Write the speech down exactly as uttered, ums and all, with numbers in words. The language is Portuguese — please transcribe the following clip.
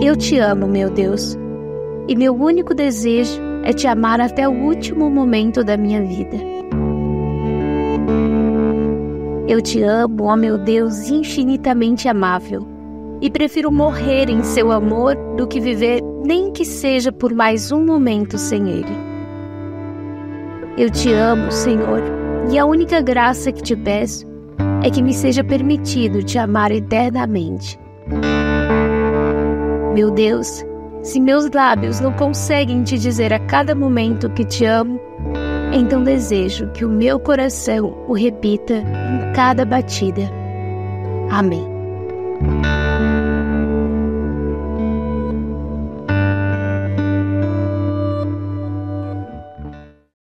Eu te amo, meu Deus, e meu único desejo é te amar até o último momento da minha vida. Eu te amo, ó meu Deus, infinitamente amável, e prefiro morrer em seu amor do que viver nem que seja por mais um momento sem ele. Eu te amo, Senhor, e a única graça que te peço é que me seja permitido te amar eternamente. Meu Deus, se meus lábios não conseguem te dizer a cada momento que te amo, então desejo que o meu coração o repita em cada batida. Amém.